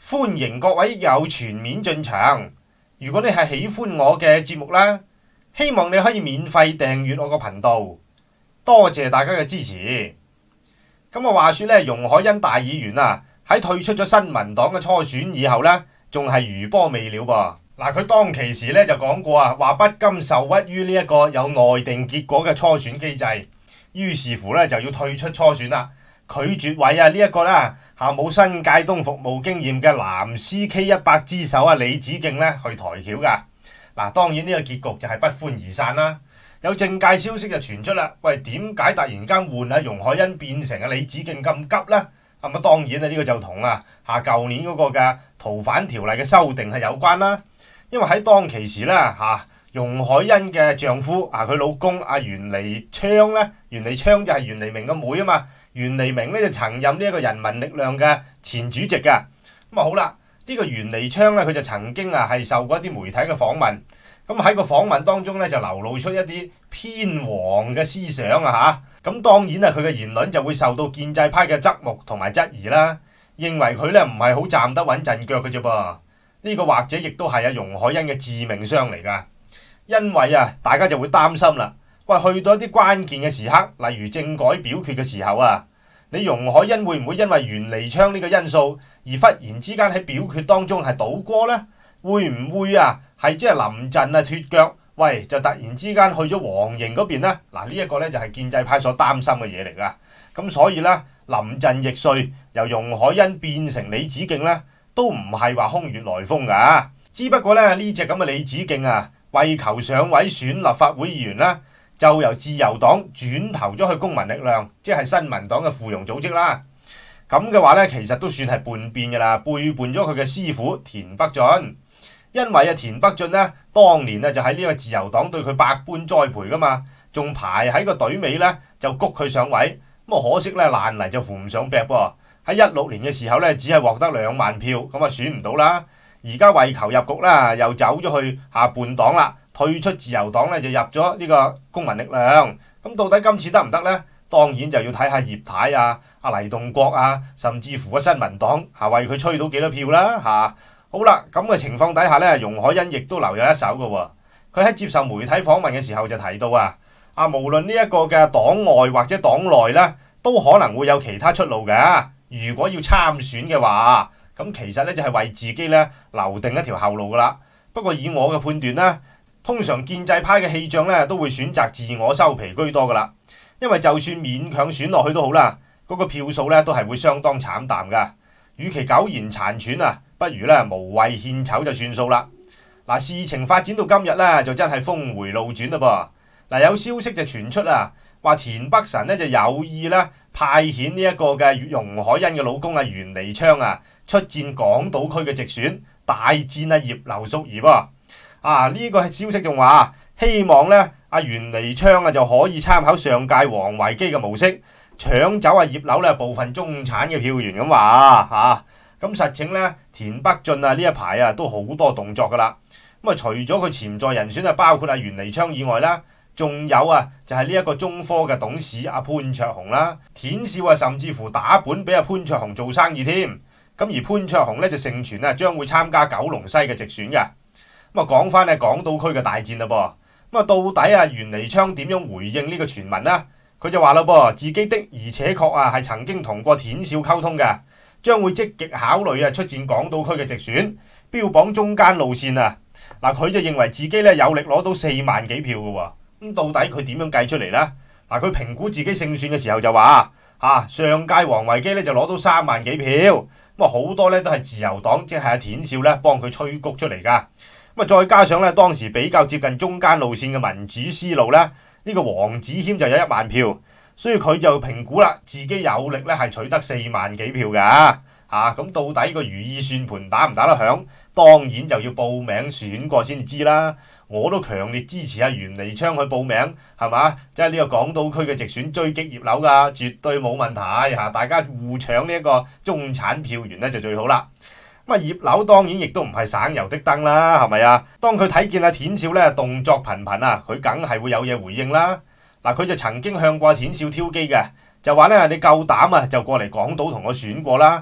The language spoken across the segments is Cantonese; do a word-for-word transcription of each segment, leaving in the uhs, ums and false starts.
歡迎各位有全面進場。如果你係喜歡我嘅節目啦，希望你可以免費訂閱我個頻道。多謝大家嘅支持。咁啊，話說咧，容海恩大議員啊，喺退出咗新民黨嘅初選以後咧，仲係餘波未了噃。嗱，佢當其時咧就講過啊，話不甘受屈於呢一個有內定結果嘅初選機制，於是乎咧就要退出初選啦，拒絕委啊呢一個啦嚇冇新界東服務經驗嘅藍 C K 一百之首啊李梓敬咧去抬轎㗎。嗱，當然呢個結局就係不歡而散啦。有政界消息就傳出啦，喂，點解突然間換啊容海恩變成啊李梓敬咁急呢？咁啊當然啊呢個就同啊嚇舊年嗰個嘅逃犯條例嘅修訂係有關啦。因為喺當其時咧嚇容海恩嘅丈夫啊佢老公阿袁彌昌咧，袁彌昌就係袁彌明嘅妹啊嘛，袁彌明咧就曾任呢一個人民力量嘅前主席嘅。咁啊好啦，呢個袁彌昌咧佢就曾經啊係受過一啲媒體嘅訪問。咁喺個訪問當中咧就流露出一啲偏黃嘅思想啊嚇，咁當然啊佢嘅言論就會受到建制派嘅側目同埋質疑啦，認為佢咧唔係好站得穩陣腳嘅啫噃，呢個或者亦都係啊容海恩嘅致命傷嚟㗎，因為啊大家就會擔心啦，喂去到一啲關鍵嘅時刻，例如政改表決嘅時候啊，你容海恩會唔會因為袁彌昌呢個因素而忽然之間喺表決當中係倒戈呢？會唔會啊？係即係臨陣啊脫腳，喂就突然之間去咗黃營嗰邊呢？嗱呢一個咧就係建制派所擔心嘅嘢嚟㗎。咁所以咧臨陣易帥，由容海恩變成李梓敬咧，都唔係話空穴來風㗎。只不過咧呢隻咁嘅李梓敬啊，為求上位選立法會議員啦，就由自由黨轉投咗去公民力量，即係新民黨嘅附庸組織啦。咁嘅話咧，其實都算係叛變㗎啦，背叛咗佢嘅師傅田北俊。因為啊田北俊咧，當年啊就喺呢個自由黨對佢百般栽培噶嘛，仲排喺個隊尾咧就谷佢上位，咁啊可惜咧爛泥就扶唔上壁噃。喺一六年嘅時候咧，只係獲得兩萬票，咁啊選唔到啦。而家為求入局啦，又走咗去下叛黨啦，退出自由黨咧就入咗呢個公民力量。咁到底今次得唔得咧？當然就要睇下葉太啊、阿黎棟國啊，甚至乎個新民黨嚇為佢吹到幾多票啦嚇。好啦，咁嘅情況底下咧，容海恩亦都留有一手嘅喎。佢喺接受媒體訪問嘅時候就提到啊，啊無論呢一個嘅黨外或者黨內咧，都可能會有其他出路嘅。如果要參選嘅話，咁其實咧就係為自己咧留定一條後路噶啦。不過以我嘅判斷咧，通常建制派嘅氣象咧都會選擇自我收皮居多噶啦。因為就算勉強選落去都好啦，嗰個票數咧都係會相當慘淡噶。與其苟延殘喘啊，不如咧無謂獻醜就算數啦。嗱，事情發展到今日咧，就真係峰迴路轉啦噃。嗱，有消息就傳出啊，話田北辰咧就有意咧派遣呢一個嘅容海恩嘅老公啊袁彌昌啊出戰港島區嘅直選，大戰啊葉劉淑儀噃。啊，呢、這個消息仲話希望咧阿袁彌昌啊就可以參考上屆王維基嘅模式，搶走啊葉劉咧部分中產嘅票源咁話嚇，咁、啊、實情咧田北俊啊呢一排啊都好多動作噶啦，咁啊除咗佢潛在人選啊包括阿袁彌昌以外啦，仲有啊就係呢一個中科嘅董事阿潘焯鴻啦，田少啊甚至乎打本俾阿潘焯鴻做生意添，咁而潘焯鴻咧就盛傳啊將會參加九龍西嘅直選嘅，咁啊講翻咧港島區嘅大戰啦噃，咁啊到底啊袁彌昌點樣回應呢個傳聞呢？佢就話啦噃，自己的而且確啊係曾經同過田少溝通嘅，將會積極考慮啊出戰港島區嘅直選，標榜中間路線啊。嗱，佢就認為自己咧有力攞到四萬幾票嘅喎，咁到底佢點樣計出嚟呢？嗱，佢評估自己勝算嘅時候就話啊，上屆王維基咧就攞到三萬幾票，咁啊好多咧都係自由黨，即係阿田少咧幫佢吹谷出嚟噶，咁啊再加上咧當時比較接近中間路線嘅民主思路咧。呢個黃子謙就有一萬票，所以佢就評估啦，自己有力咧係取得四萬幾票㗎嚇。咁、啊、到底個如意算盤打唔打得響？當然就要報名選過先至知啦。我都強烈支持阿袁彌昌去報名，係嘛？即係呢個港島區嘅直選追擊葉劉㗎，絕對冇問題嚇。大家互搶呢一個中產票源咧就最好啦。咁啊葉劉當然亦都唔係省油的燈啦，係咪啊？當佢睇見阿田少咧動作頻頻啊，佢梗係會有嘢回應啦。嗱，佢就曾經向過田少挑機嘅，就話咧你夠膽啊就過嚟港島同我選過啦。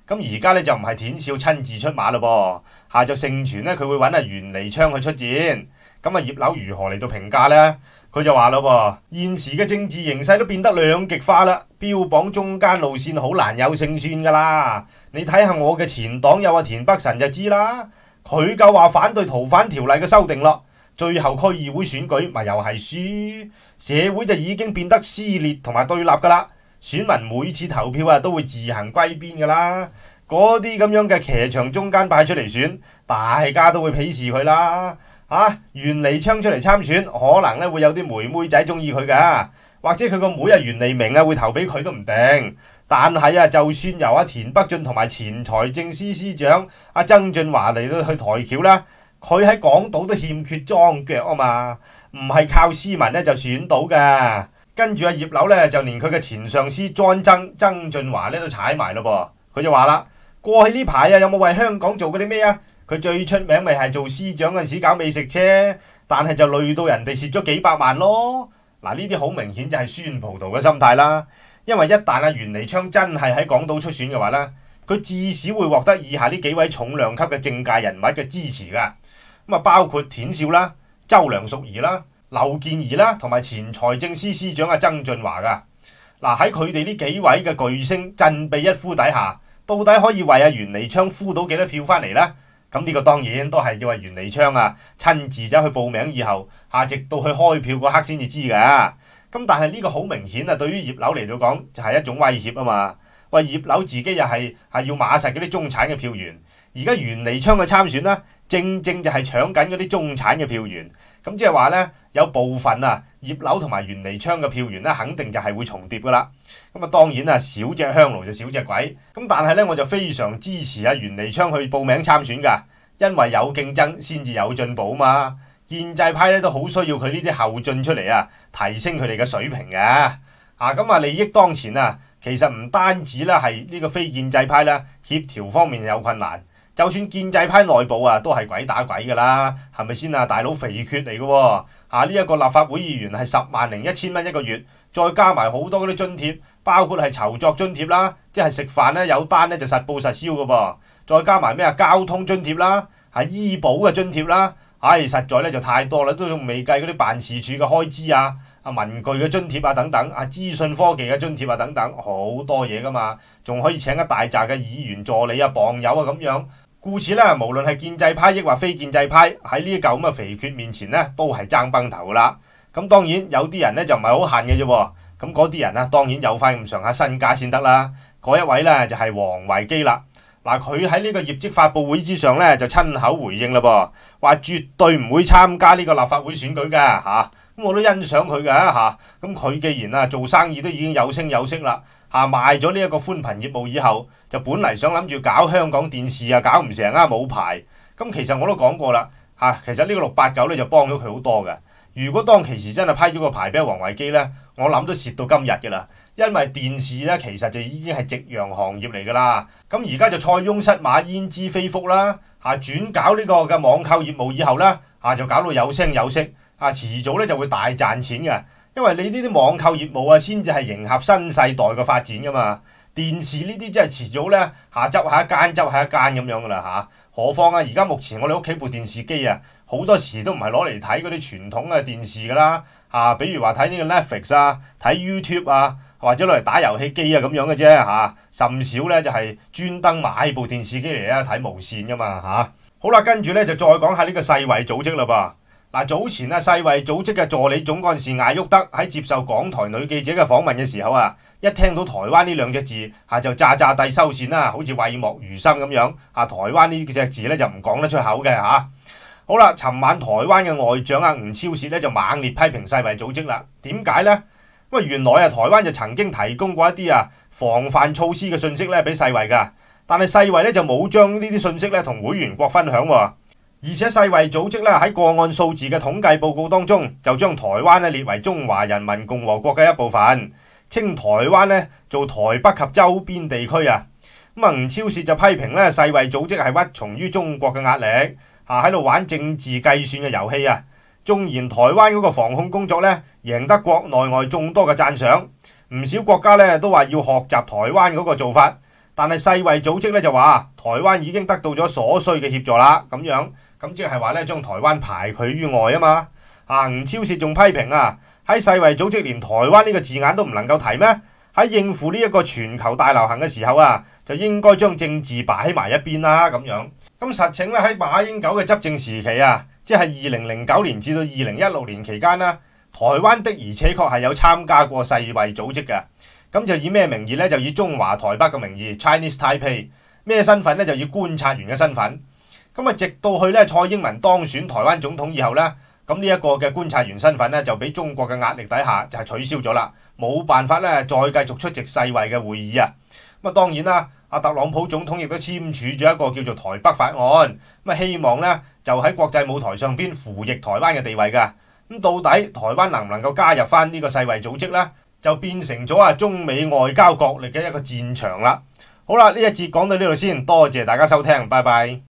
咁而家咧就唔係田少親自出馬咯噃，下就盛傳咧佢會揾阿袁彌昌去出戰。咁啊葉劉如何嚟到評價呢？佢就話咯噃，現時嘅政治形勢都變得兩極化啦，標榜中間路線好難有勝算噶啦。你睇下我嘅前黨友阿田北辰就知啦，佢夠話反對逃犯條例嘅修訂咯，最後區議會選舉咪又係輸，社會就已經變得撕裂同埋對立噶啦。選民每次投票啊都會自行歸邊噶啦，嗰啲咁樣嘅騎牆中間派出嚟選，大家都會鄙視佢啦。啊，袁彌昌出嚟參選，可能咧會有啲妹妹仔中意佢噶，或者佢個妹啊袁彌明啊會投俾佢都唔定。但係啊，就算由阿田北俊同埋前財政司司長阿曾俊華嚟到去抬轎啦，佢喺港島都欠缺樁腳啊嘛，唔係靠斯文咧就選到噶。跟住阿葉劉咧就連佢嘅前上司莊曾曾俊華咧都踩埋咯噃，佢就話啦：過去呢排啊有冇為香港做過啲咩啊？佢最出名咪係做司長嗰陣時搞美食車，但係就累到人哋蝕咗幾百萬咯。嗱，呢啲好明顯就係酸葡萄嘅心態啦。因為一旦阿袁彌昌真係喺港島出選嘅話咧，佢至少會獲得以下呢幾位重量級嘅政界人物嘅支持噶。咁啊，包括田少啦、周梁淑怡啦、劉健儀啦，同埋前財政司司長阿曾俊華噶。嗱，喺佢哋呢幾位嘅巨星振臂一呼底下，到底可以為阿袁彌昌呼到幾多票翻嚟呢？咁呢個當然都係要阿袁彌昌啊親自走去報名以後，下直到去開票嗰刻先至知㗎。咁但係呢個好明顯啊，對於葉劉嚟到講就係一種威脅啊嘛。喂，葉劉自己又係係要馬實嗰啲中產嘅票源，而家袁彌昌嘅參選啦，正正就係搶緊嗰啲中產嘅票源。咁即係話咧，有部分啊葉劉同埋袁彌昌嘅票源咧，肯定就係會重疊噶啦。咁啊，當然啊，少隻香爐就少隻鬼。咁但係咧，我就非常支持阿袁彌昌去報名參選㗎，因為有競爭先至有進步嘛。建制派咧都好需要佢呢啲後進出嚟啊，提升佢哋嘅水平嘅。啊，咁啊利益當前啊，其實唔單止啦係呢個非建制派啦，協調方面有困難。就算建制派內部啊，都係鬼打鬼㗎啦，係咪先啊？大佬肥缺嚟嘅喎，啊呢一個立法會議員係十萬零一千蚊一個月，再加埋好多嗰啲津貼，包括係籌作津貼啦，即係食飯咧有單咧就實報實銷嘅噃，再加埋咩啊交通津貼啦，係醫保嘅津貼啦，唉實在咧就太多啦，都仲未計嗰啲辦事處嘅開支啊、啊文具嘅津貼啊等等，啊資訊科技嘅津貼啊等等，好多嘢㗎嘛，仲可以請一大紮嘅議員助理啊、傍友啊咁樣。故此咧，無論係建制派抑或非建制派，喺呢一嚿咁嘅肥缺面前咧，都係爭崩頭噶啦。咁當然有啲人咧就唔係好恨嘅啫，咁嗰啲人啊當然有翻咁上下身家先得啦。嗰一位咧就係王維基啦。嗱，佢喺呢個業績發佈會之上咧就親口回應啦噃，話絕對唔會參加呢個立法會選舉嘅嚇。咁、啊、我都欣賞佢嘅嚇。咁、啊、佢既然啊做生意都已經有聲有色啦。嚇、啊、賣咗呢一個寬頻業務以後，就本嚟想諗住搞香港電視啊，搞唔成啊，冇牌。咁其實我都講過啦，嚇、啊、其實呢個六八九咧就幫咗佢好多嘅。如果當其時真係批咗個牌俾王維基咧，我諗都蝕到今日嘅啦。因為電視咧其實就已經係夕陽行業嚟㗎啦。咁而家就塞翁失馬焉知非福啦。嚇、啊、轉搞呢個嘅網購業務以後咧，嚇、啊、就搞到有聲有色。嚇、啊、遲早咧就會大賺錢嘅。因為你呢啲網購業務啊，先至係迎合新世代嘅發展噶嘛。電視呢啲真係遲早咧，下執下一間執下一間咁樣噶啦嚇。何況啊，而家目前我哋屋企部電視機啊，好多時都唔係攞嚟睇嗰啲傳統嘅電視噶啦嚇。比如話睇呢個 Netflix 啊，睇 YouTube 啊，或者攞嚟打遊戲機啊咁樣嘅啫嚇。甚少咧就係專登買部電視機嚟咧睇無線噶嘛嚇。好啦，跟住咧就再講下呢個世衛組織啦噃。嗱，早前啊，世衛組織嘅助理總幹事艾旭德喺接受港台女記者嘅訪問嘅時候啊，一聽到台灣呢兩隻字啊，就詐詐諦收線啦，好似諱莫如深咁樣啊。台灣呢隻字咧就唔講得出口嘅嚇、啊。好啦，尋晚台灣嘅外長啊吳釗燮咧就猛烈批評世衛組織啦。點解呢？因為原來啊，台灣就曾經提供過一啲啊防範措施嘅信息咧俾世衛㗎，但係世衛咧就冇將呢啲信息咧同會員國分享喎。而且世衛組織咧喺個案數字嘅統計報告當中，就將台灣咧列為中華人民共和國嘅一部分，稱台灣咧做台北及周邊地區啊。咁啊，吳釗燮就批評咧世衛組織係屈從於中國嘅壓力，嚇喺度玩政治計算嘅遊戲啊。縱然台灣嗰個防控工作咧贏得國內外眾多嘅讚賞，唔少國家咧都話要學習台灣嗰個做法。 但係世衛組織咧就話台灣已經得到咗所需嘅協助啦，咁樣咁即係話咧將台灣排拒於外啊嘛。啊，吳釗燮仲批評啊，喺世衛組織連台灣呢個字眼都唔能夠提咩？喺應付呢一個全球大流行嘅時候啊，就應該將政治擺埋一邊啦咁樣。咁實情咧喺馬英九嘅執政時期啊，即係二零零九年至到二零一六年期間啦，台灣的而且確係有參加過世衛組織嘅。咁就以咩名義咧？就以中華台北嘅名義 Chinese Taipei， 咩身份咧？就以觀察員嘅身份。咁啊，直到去咧蔡英文當選台灣總統以後咧。咁呢一個嘅觀察員身份咧，就俾中國嘅壓力底下就係取消咗啦，冇辦法咧再繼續出席世衛嘅會議啊。咁啊當然啦，阿特朗普總統亦都簽署咗一個叫做台北法案，咁啊希望咧就喺國際舞台上邊扶植台灣嘅地位㗎。咁到底台灣能唔能夠加入翻呢個世衛組織咧，就變成咗啊中美外交角力嘅一個戰場啦。好啦，呢一節講到呢度先，多謝大家收聽，拜拜。